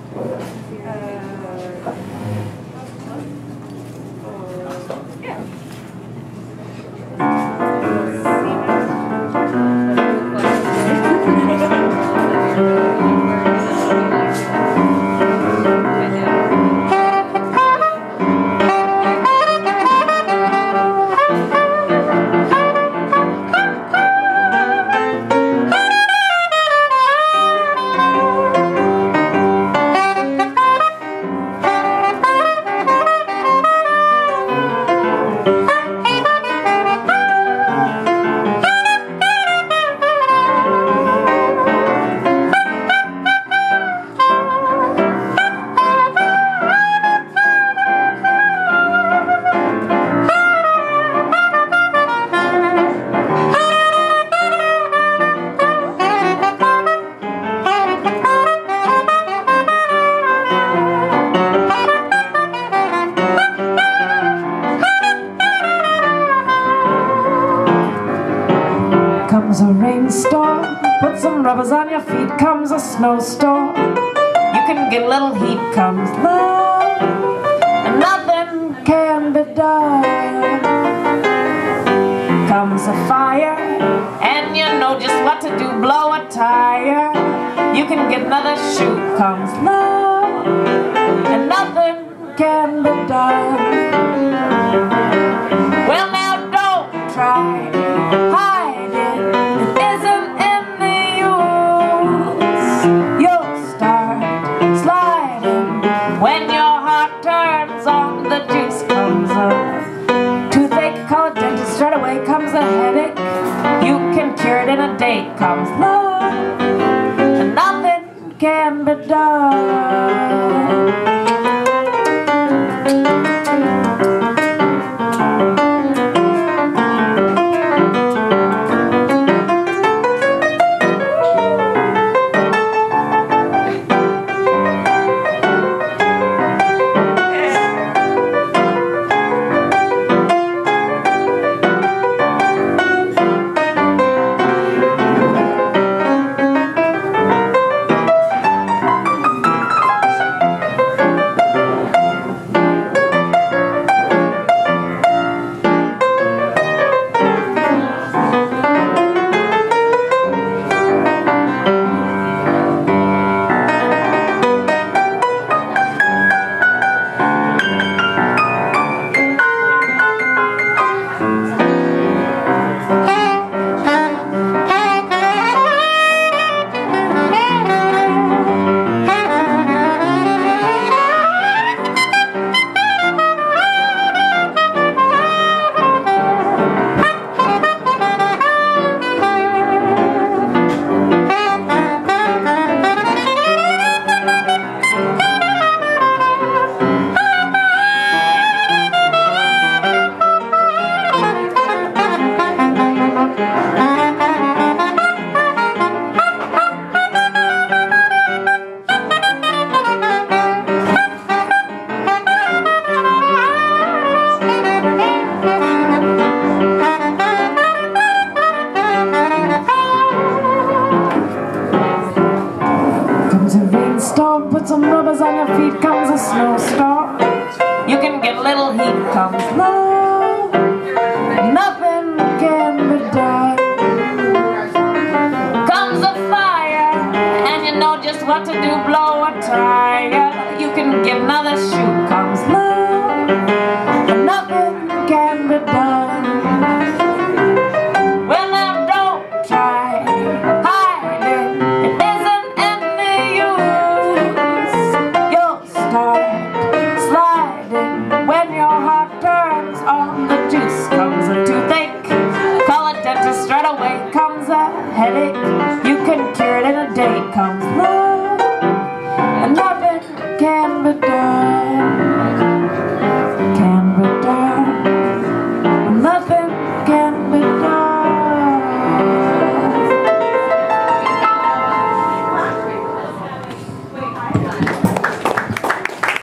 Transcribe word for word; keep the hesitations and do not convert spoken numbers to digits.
Comes a rainstorm, put some rubbers on your feet. Comes a snowstorm, you can get a little heat. Comes love, and nothing can be done. Comes a fire, and you know just what to do. Blow a tire, you can get another shoe. Comes love, and nothing can be done. Well, now don't try. When your heart turns on, the juice comes up. Toothache, call a dentist straight away. Comes a headache, you can cure it in a day. Comes love, and nothing can be done. Put some rubbers on your feet. Comes a snowstorm, you can get a little heat. Comes love, nothing can be done. Comes a fire, and you know just what to do. Blow a tire, you can get another shoe. Comes love, and nothing can be done. Well, now don't try hiding, it isn't any use. You'll start sliding when your heart turns on. The juice. Comes a toothache, call a dentist straight away. Comes a headache,